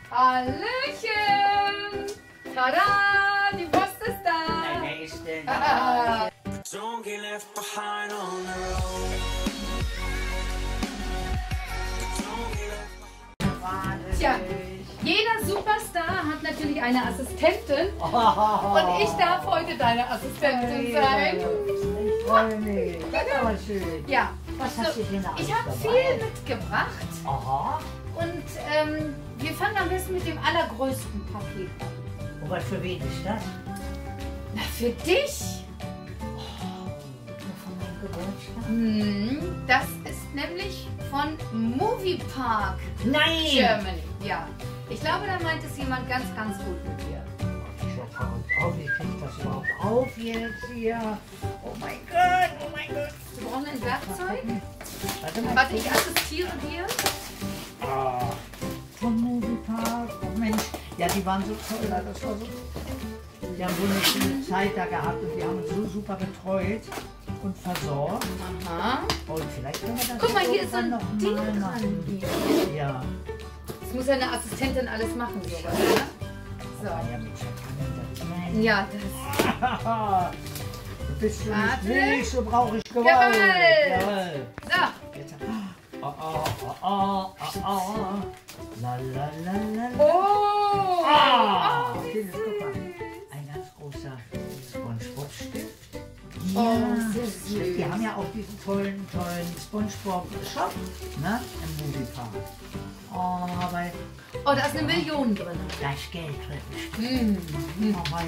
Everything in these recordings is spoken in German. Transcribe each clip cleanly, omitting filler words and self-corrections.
Hallöchen! Tada! Die Post ist da! Wer ist denn Ah. Don't get left behind on the road. Tja, jeder Superstar hat natürlich eine Assistentin und ich darf heute deine Assistentin sein. Ich freue mich. Das ist aber schön. Ja, Was hast du denn da alles ich habe dabei? viel mitgebracht Aha. und wir fangen am besten mit dem allergrößten Paket an. Und was für wen ist das? Na, für dich? Von meinem Geburtstag? Das ist nämlich von Movie Park Nein! Germany. Ja, ich glaube, da meint es jemand ganz, ganz gut mit dir. Ich werde verrückt auf. Wie kriege ich das überhaupt auf jetzt hier? Oh mein Gott, oh mein Gott. Wir brauchen ein Werkzeug. Warte mal. Warte, ich assistiere dir. Ah, vom Moviepark. Oh Mensch, ja, die waren so toll, das war so. Die haben wohl eine schöne Zeit da gehabt und die haben uns so super betreut und versorgt. Aha. Und vielleicht können wir das Guck mal, hier ist so irgendwann ein noch Ding mal dran. machen. Ja. Das muss ja eine Assistentin alles machen, sowas, ne? So. Ja, Mensch, was kann denn das sein? Ja, das. Du bist für Warte. mich nicht, so brauche ich Gewalt. Gewalt. Jawohl. So. Jetzt. La la la la. Oh! Ah! Oh, wie Kindes, guck mal. Ein ganz großer SpongeBob-Stift. Oh, sehr süß. Die haben ja auch diesen tollen SpongeBob-Shop, ne? Im Moviepark. Oh, aber Oh, da ist eine Million drin. da ist Geld drin. Aber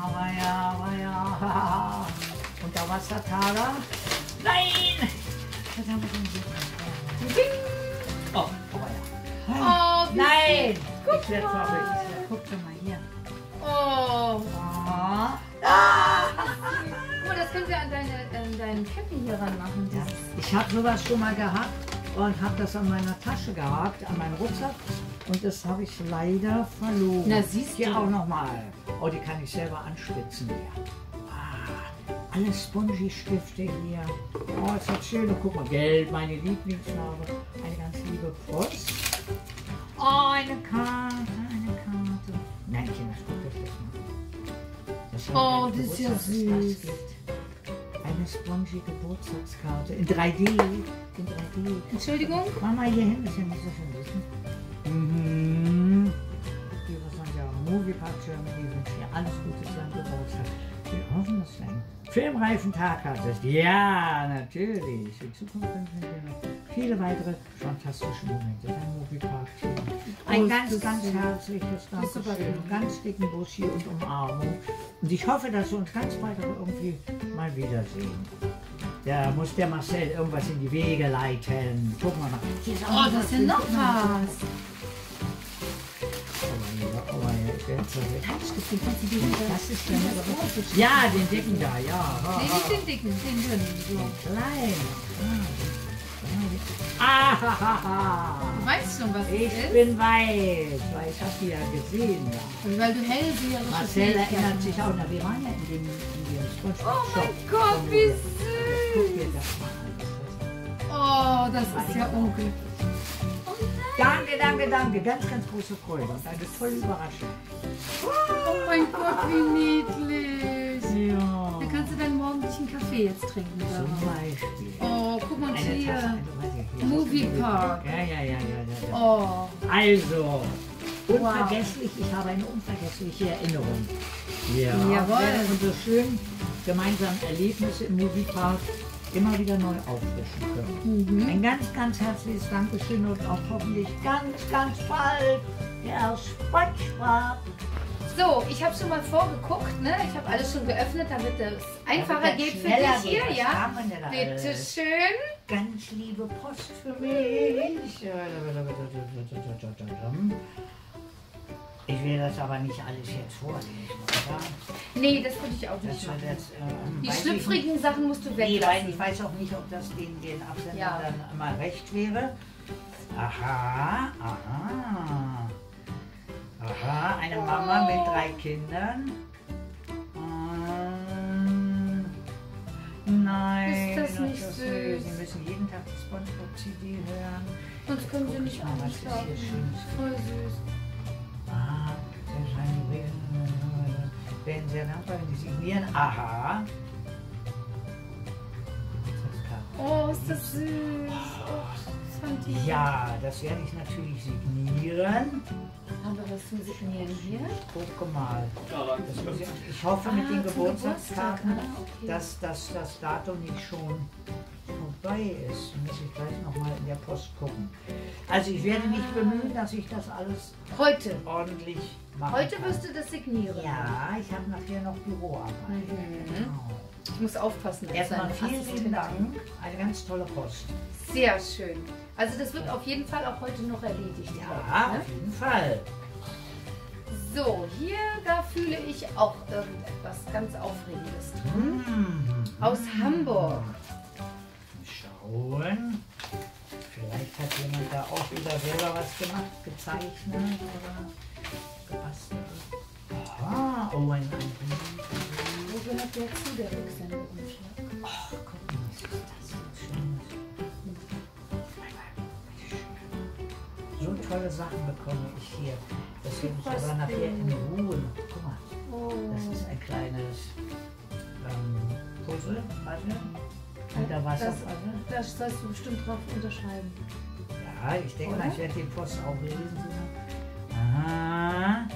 ja. Und da war's der Taler. Nein! Was haben wir denn hier drin? Oh, aber ja. Oh, wie Nein! Guck Ich werde mal. verrückt. Guck doch mal hier. Oh. Ah. Guck mal, das können wir an deinen Cappy hier ranmachen. Ja, ich habe sowas schon mal gehabt und habe das an meiner Tasche gehabt, an meinen Rucksack. Und das habe ich leider verloren. Na, siehst Hier du. auch nochmal. Oh, die kann ich selber anspitzen hier. Ah, alle Spongy-Stifte hier. Oh, ist das schön. Und guck mal, Gelb, meine Lieblingsfarbe. Eine ganz liebe Post. Oh, eine Karte. Nein, Kinder, guck euch das mal an. Oh, das ist ja süß. Eine spongy Geburtstagskarte in 3D. In 3D. Entschuldigung? Mach mal hier hin, ist ja nicht so schön wissen. Hier was man ja Moviepark Germany wünscht dir alles Gute zu deinem Geburtstag. Wir hoffen, dass du einen filmreifen Tag hattest. Ja, natürlich. In Zukunft wünschen wir dir noch viele weitere fantastische Momente beim Moviepark Team. Ein ganz herzliches Dankeschön, ganz dicken Bus hier und Umarmung. Und ich hoffe, dass wir uns ganz bald aber irgendwie mal wiedersehen. Da muss der Marcel irgendwas in die Wege leiten. Guck mal nach. Hier ist auch Oh, noch das ist ja drin. noch Guck mal. was. Oh ja, ich werde verrückt. Kannst du diesen Das ist ja aber ja, den dicken da, ja. Nee, nicht den dicken, den dünnen. So. Klein. Ah, Du weißt schon, was ich es ist. bin weiß, weil ich habe die ja gesehen. Ja. Und weil du hellseherische Marcel Fähigkeiten erinnert hast. sich auch, na, wir waren ja in dem SpongeBob Oh mein Shop. Gott, wie Guck süß. dir das mal an. Oh, das ist ja unglaublich. Danke. Ganz große Freude und eine tolle Überraschung. Oh mein Gott, wie niedlich. Ja. Da kannst du dann morgendlichen Kaffee jetzt trinken. Zum daraus. Beispiel. Oh, guck mal Eine hier. Tasse, hier. Moviepark. Ja. Oh, Also, unvergesslich, ich habe eine unvergessliche Erinnerung. Ja, Jawohl. werden wir so schön gemeinsam Erlebnisse im Moviepark immer wieder neu auffrischen können. Ein ganz herzliches Dankeschön und auch hoffentlich ganz bald der SpongeBob. so, ich habe schon mal vorgeguckt, ne? Ich habe alles schon geöffnet, damit es einfacher Damit geht das für schneller dich hier, geht, ja? was haben wir denn da Bitte alles? schön. Ganz liebe Post für mich. Ich will das aber nicht alles jetzt vorlesen, oder? Nee, das würde ich auch Das nicht wird machen. jetzt, Die weiß ich schlüpfrigen Sachen musst du nicht. Nee, weil weglassen. ich weiß auch nicht, ob das den Absender Ja. dann mal recht wäre. Aha. Eine Mama mit 3 Kindern. Nein, Ist das nicht süß? süß? Sie müssen jeden Tag die SpongeBob CD hören. Sonst können sie nicht Guck mal, was ist einschlafen. hier Schönes? Voll süß. wäre sehr dankbar, wenn Sie signieren. Aha. Oh, ist das süß. Oh, das fand ich. Ja, das werde ich natürlich signieren. Haben wir was zum Signieren hier? Guck mal. Das muss ich hoffe mit den zum Geburtstagskarten, Geburtstag, okay. dass das Datum nicht schon vorbei ist. Muss ich gleich nochmal in der Post gucken. Also ich werde mich bemühen, dass ich das alles Heute. ordentlich mache. Heute wirst du das signieren. Ja, ich habe nachher noch Büroarbeit. Mhm. Genau. Ich muss aufpassen. als Erstmal deine vielen Assistentin. Dank. Eine ganz tolle Post. Sehr schön. Also das wird auf jeden Fall auch heute noch erledigt. Ja, ne? auf jeden Fall. So, hier, da fühle ich auch irgendetwas ganz Aufregendes drin. Mhm. Aus Hamburg. Schauen. Vielleicht hat jemand da auch wieder selber was gemacht, gezeichnet oder gebastelt. Aha, oh, ein Wo gehört der zu, der Rücksendeumschlag? Ach, guck mal, was ist das jetzt Schönes? So tolle Sachen bekomme ich hier. Das will ich aber nachher in Ruhe noch. Guck mal, Oh. das ist ein kleines Puzzle, warte. Unter Wasserpuzzle. Das sollst du bestimmt drauf unterschreiben. Ja, ich denke mal, Oder? ich werde die Post auch lesen. Aha.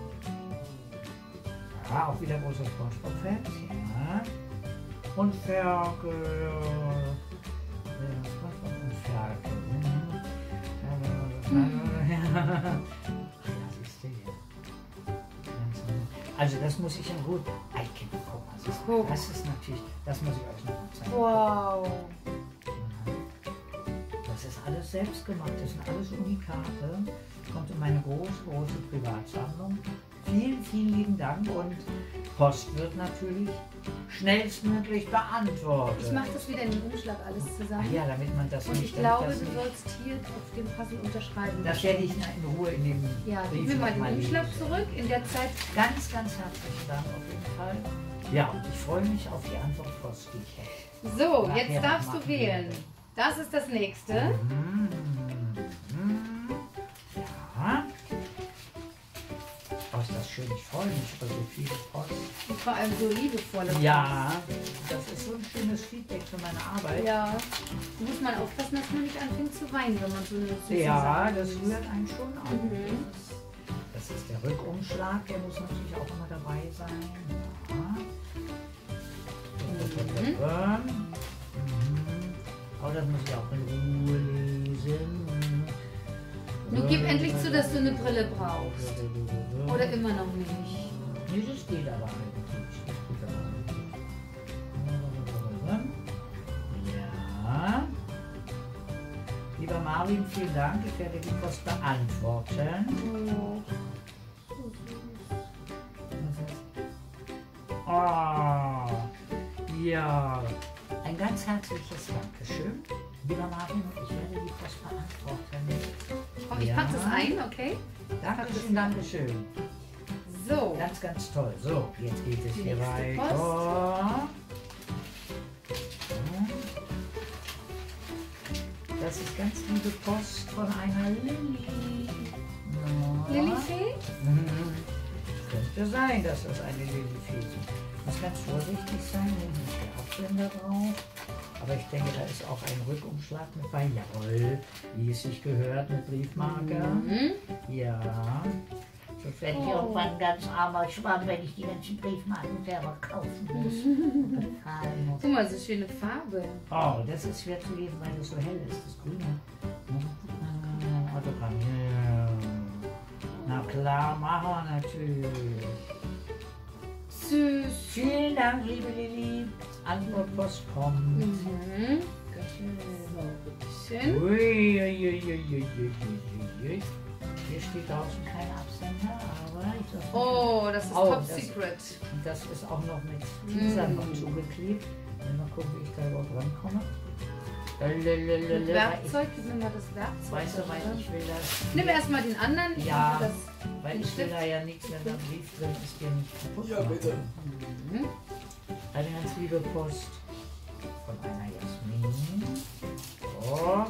Ja, auch wieder große Spongebob-Fans. Ja. Und Ferkel. Ja, Spongebob und Ferkel. Das ist der hier. Also das muss ich in Ruhe. Icon, guck mal. Das ist natürlich, das muss ich euch noch mal zeigen. Wow. Das ist alles selbst gemacht, das sind alles Unikate. Kommt in meine große Privatsammlung. Vielen, vielen lieben Dank und Post wird natürlich schnellstmöglich beantwortet. Ich mache das wieder in den Umschlag alles Ach zusammen. ja, damit man das Und nicht... ich glaube, das du nicht- sollst hier auf dem Puzzle unterschreiben. Das werde ich in Ruhe in dem Ja, gib Brief mir mal noch den Umschlag lesen. zurück. In der Zeit. Ganz, ganz herzlichen Dank auf jeden Fall. Ja, und ich freue mich auf die Antwortpost, die ich habe. So, Nachher jetzt darfst machen du wir wählen. das. Das ist das nächste. Ja. Oh, ist das schön. Ich freue mich über so viele Post. Und vor allem so liebevolle. Ja, das ist so ein schönes Feedback für meine Arbeit. Ja. Da muss man aufpassen, dass man nicht anfängt zu weinen, wenn man so eine süße Ja, Sache das liest. rührt einen schon an. Mhm. Das ist der Rückumschlag, der muss natürlich auch immer dabei sein. Ja. Aber das muss ich auch in Ruhe lesen. Nun gib endlich zu, dass du eine Brille brauchst. Oder immer noch nicht. Nee, das geht aber eigentlich. Das geht aber eigentlich. Ja. Lieber Marvin, vielen Dank. Ich werde die Post beantworten. Oh. Oh, ja. Ein ganz herzliches Dankeschön. Lieber Marvin, ich werde die Post beantworten. Oh, ich pack das ein, okay? Dankeschön, Dankeschön. So. Ganz, ganz toll. So, jetzt geht es Die hier nächste weiter. Das ist ganz liebe Post von einer Lilly. Ja. Lillifee? Könnte sein, dass das eine Lillifee ist. Muss ganz vorsichtig sein, wenn nicht der Absender drauf. Aber ich denke, da ist auch ein Rückumschlag mit bei. Jawohl, wie es sich gehört, mit Briefmarke. Mhm. Ja. Sonst werde ich irgendwann ein ganz armer Schwamm, wenn ich die ganzen Briefmarken selber kaufen muss. Bezahlen muss. Guck mal, so schöne Farbe. Oh, das ist schwer zu lesen, weil das so hell ist, das Grüne. Autogramm. Ja. Na klar, machen wir natürlich. Süß. Vielen Dank, liebe Lilly. Antwortpost kommt. Mhm. So, bitteschön. Ui, ui, ui, ui, ui, ui, ui. Hier steht draußen kein Absender, aber ich sag mal, Oh, das ist Oh, Top das- Secret. und das ist auch noch mit Teasern noch zugeklebt. Mal gucken, wie ich da überhaupt rankomme. Mit Werkzeug, gib mir mal das Werkzeug. Weißt du, weil ich will das. Nimm erstmal den anderen. Ich Ja. mache das. Weil den ich will Stift. da ja nichts, wenn da ein Brief drin ist, der nicht kaputt Ja, machen. bitte. Mhm. Eine ganz liebe Post von einer Jasmin. Oh.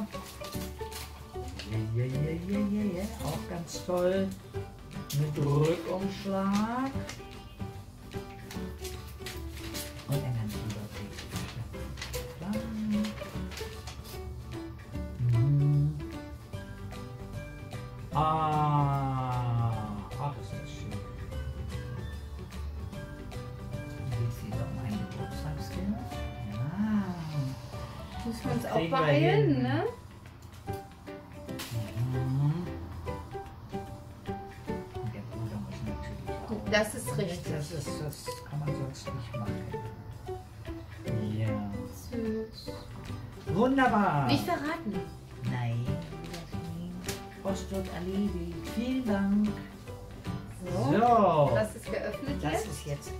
Ja. Auch ganz toll. Mit Rückumschlag. Ach, ist das schön. Geht es wieder um ein Geburtstagskind? Ja. Müssen wir uns Das auch kriegen wir beeilen, hin. ne? Mhm. Und der Bruder muss natürlich auch. Das ist richtig. Das kann man sonst nicht machen. Ja. Süß. Wunderbar. Nicht verraten. Nein, Jasmin. Post wird erledigt. Vielen Dank. So. Das ist geöffnet Das jetzt. ist jetzt.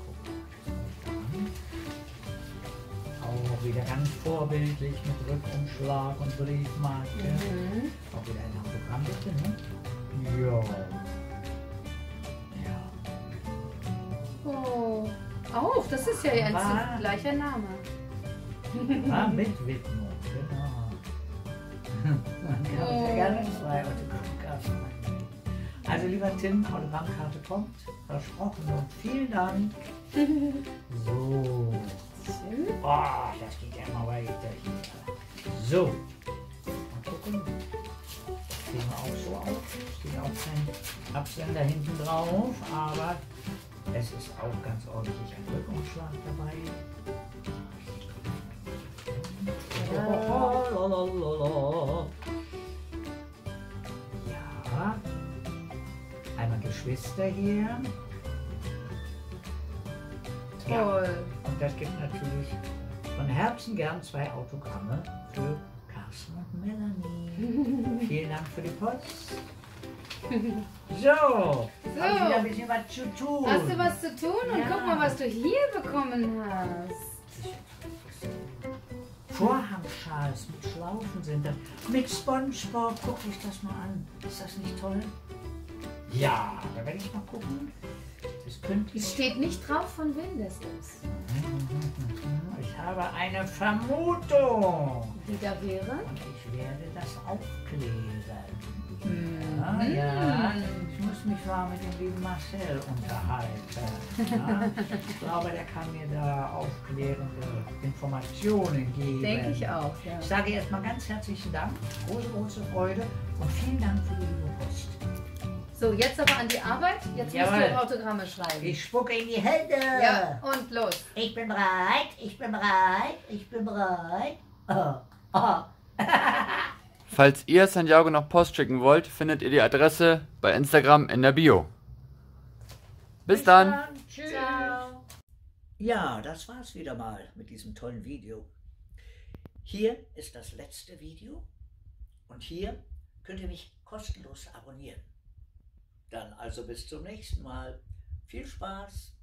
Auch wieder ganz vorbildlich mit Rückumschlag und Briefmarke. Mhm. Auch wieder ein Autogramm bitte, ne? Ja. Ja. Oh. Auf, das ist ja ein Aber- gleicher Name. Mit Widmung, genau. Ja, sehr gerne 2 Autogrammkarten. Also lieber Tim, Autogrammkarte kommt, versprochen und vielen Dank. So. Oh, das geht ja immer weiter hier. So. Mal gucken. Das kriegen wir auch so auf. Steht auch kein Absender hinten drauf, aber es ist auch ganz ordentlich ein Rückumschlag dabei. Ja. Einmal Geschwister hier. Ja. Toll. Und das gibt natürlich von Herzen gern 2 Autogramme für Carsten und Melanie. Vielen Dank für die Post. So, hab ich wieder ein bisschen was zu tun. Hast du was zu tun? Und Ja. guck mal, was du hier bekommen hast. Vorhangschals mit Schlaufen sind das. Mit SpongeBob, guck dich das mal an. Ist das nicht toll? Ja, da werde ich mal gucken. Das könnte Es ich. steht nicht drauf, von wem das ist. Ich habe eine Vermutung. Die da wäre? Und ich werde das aufklären. Mhm. Ja, ich muss mich mal mit dem lieben Marcel unterhalten. Ja, ich glaube, der kann mir da aufklärende Informationen geben. Denke ich auch, ja. Ich sage erstmal ganz herzlichen Dank, große Freude und vielen Dank für die liebe Post. So, jetzt aber an die Arbeit. Jetzt musst Jawohl. du Autogramme schreiben. Ich spucke in die Hände. Ja, und los. Ich bin bereit, ich bin bereit, ich bin bereit. Oh. Falls ihr Santiago noch Post schicken wollt, findet ihr die Adresse bei Instagram in der Bio. Bis dann! Tschüss. Ciao. Ja, das war's wieder mal mit diesem tollen Video. Hier ist das letzte Video und hier könnt ihr mich kostenlos abonnieren. Dann also bis zum nächsten Mal. Viel Spaß!